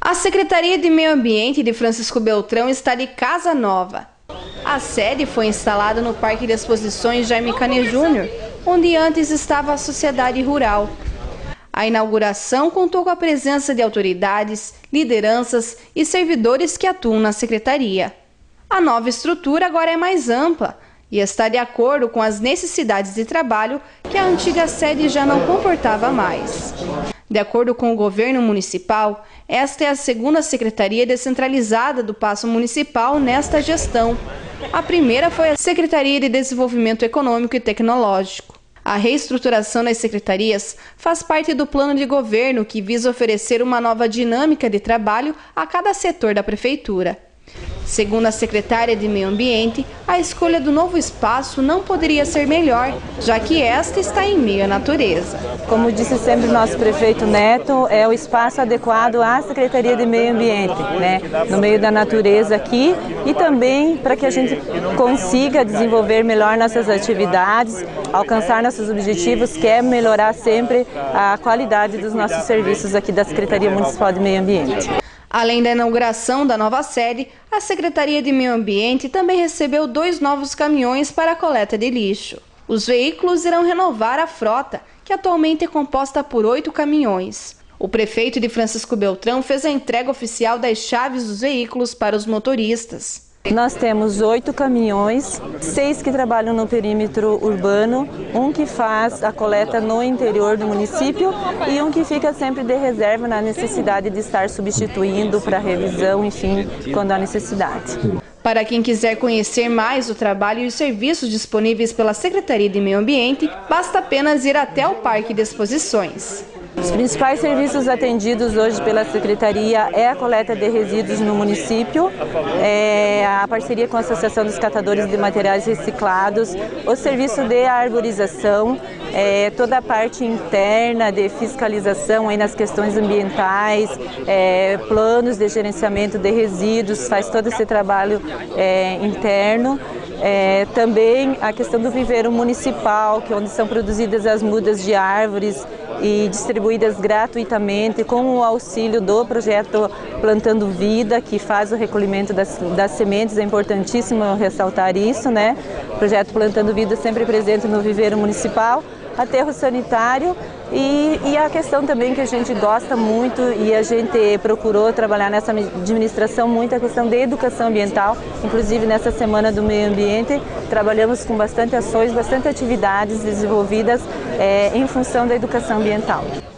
A Secretaria de Meio Ambiente de Francisco Beltrão está de casa nova. A sede foi instalada no Parque de Exposições Jaime Canet Júnior, onde antes estava a Sociedade Rural. A inauguração contou com a presença de autoridades, lideranças e servidores que atuam na secretaria. A nova estrutura agora é mais ampla e está de acordo com as necessidades de trabalho que a antiga sede já não comportava mais. De acordo com o governo municipal, esta é a segunda secretaria descentralizada do Paço Municipal nesta gestão. A primeira foi a Secretaria de Desenvolvimento Econômico e Tecnológico. A reestruturação das secretarias faz parte do plano de governo que visa oferecer uma nova dinâmica de trabalho a cada setor da prefeitura. Segundo a secretária de Meio Ambiente, a escolha do novo espaço não poderia ser melhor, já que esta está em meio à natureza. Como disse sempre o nosso prefeito Neto, é o espaço adequado à Secretaria de Meio Ambiente, né? No meio da natureza aqui, e também para que a gente consiga desenvolver melhor nossas atividades, alcançar nossos objetivos, que é melhorar sempre a qualidade dos nossos serviços aqui da Secretaria Municipal de Meio Ambiente. Além da inauguração da nova sede, a Secretaria de Meio Ambiente também recebeu 2 novos caminhões para a coleta de lixo. Os veículos irão renovar a frota, que atualmente é composta por 8 caminhões. O prefeito de Francisco Beltrão fez a entrega oficial das chaves dos veículos para os motoristas. Nós temos 8 caminhões, 6 que trabalham no perímetro urbano, um que faz a coleta no interior do município e um que fica sempre de reserva na necessidade de estar substituindo para revisão, enfim, quando há necessidade. Para quem quiser conhecer mais o trabalho e os serviços disponíveis pela Secretaria de Meio Ambiente, basta apenas ir até o Parque de Exposições. Os principais serviços atendidos hoje pela Secretaria é a coleta de resíduos no município, a parceria com a Associação dos Catadores de Materiais Reciclados, o serviço de arborização, toda a parte interna de fiscalização aí nas questões ambientais, planos de gerenciamento de resíduos, faz todo esse trabalho interno. Também a questão do viveiro municipal, que é onde são produzidas as mudas de árvores e distribuídas gratuitamente com o auxílio do projeto Plantando Vida, que faz o recolhimento das sementes. É importantíssimo ressaltar isso, né? O projeto Plantando Vida sempre presente no viveiro municipal, aterro sanitário e a questão também que a gente gosta muito e a gente procurou trabalhar nessa administração muito a questão da educação ambiental. Inclusive nessa Semana do Meio Ambiente trabalhamos com bastante ações, bastante atividades desenvolvidas em função da educação ambiental.